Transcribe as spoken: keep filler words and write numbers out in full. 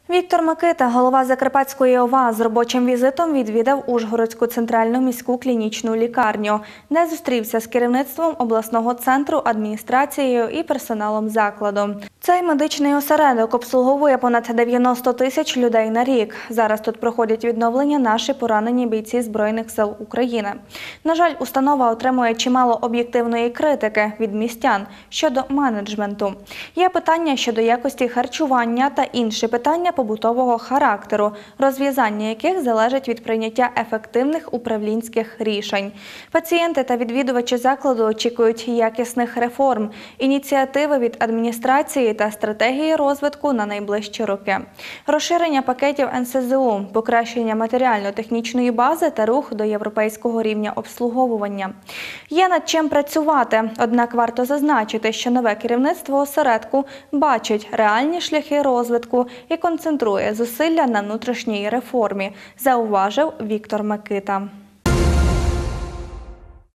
Віктор Микита, голова Закарпатської ОВА, з робочим візитом відвідав Ужгородську центральну міську клінічну лікарню, де зустрівся з керівництвом обласного центру, адміністрацією і персоналом закладу. Цей медичний осередок обслуговує понад дев'яносто тисяч людей на рік. Зараз тут проходять відновлення наші поранені бійці Збройних сил України. На жаль, установа отримує чимало об'єктивної критики від містян щодо менеджменту. Є питання щодо якості харчування та інші питання побутового характеру, розв'язання яких залежить від прийняття ефективних управлінських рішень. Пацієнти та відвідувачі закладу очікують якісних реформ, ініціативи від адміністрації та стратегії розвитку на найближчі роки. Розширення пакетів ен ес зе у, покращення матеріально-технічної бази та рух до європейського рівня обслуговування. Є над чим працювати, однак варто зазначити, що нове керівництво осередку бачить реальні шляхи розвитку і концентрує зусилля на внутрішній реформі, зауважив Віктор Микита.